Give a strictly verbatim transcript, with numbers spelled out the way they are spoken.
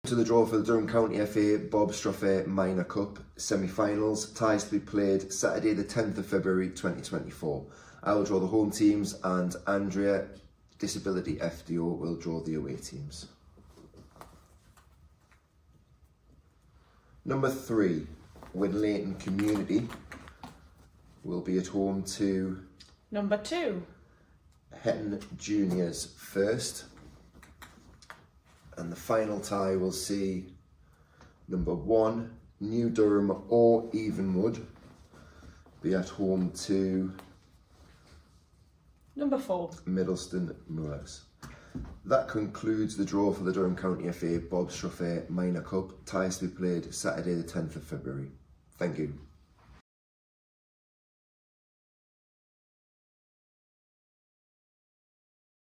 To the draw for the Durham County F A Bob Strophair Minor Cup semi-finals. Ties to be played Saturday the tenth of February twenty twenty-four. I will draw the home teams and Andrea, Disability F D O, will draw the away teams. Number three, Winlayton Community will be at home to Number two, Hetton Juniors first. And the final tie will see number one, New Durham or Evenwood, be at home to Number four, Middleston Moors. That concludes the draw for the Durham County F A Bob Strophair Minor Cup. Ties to be played Saturday the tenth of February. Thank you.